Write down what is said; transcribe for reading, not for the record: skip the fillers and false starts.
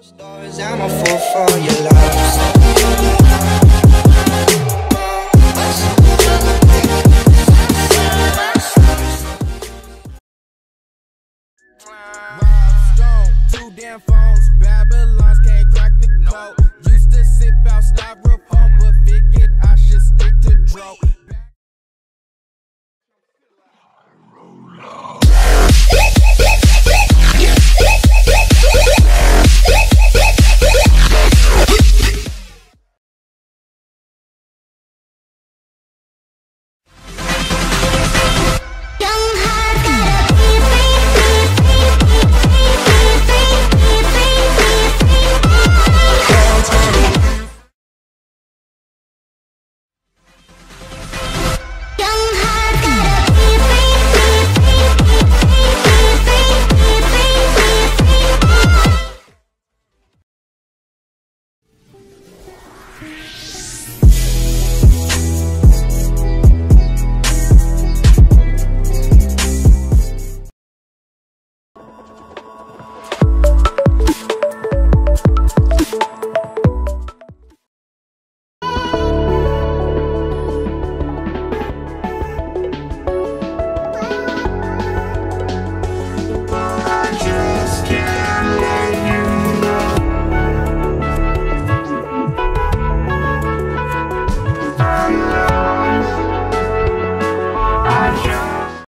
I'm a fool for your love. Two damn phones, Babylons can't crack the code. Used to sip out styrofoam, but figured I should stick to dro.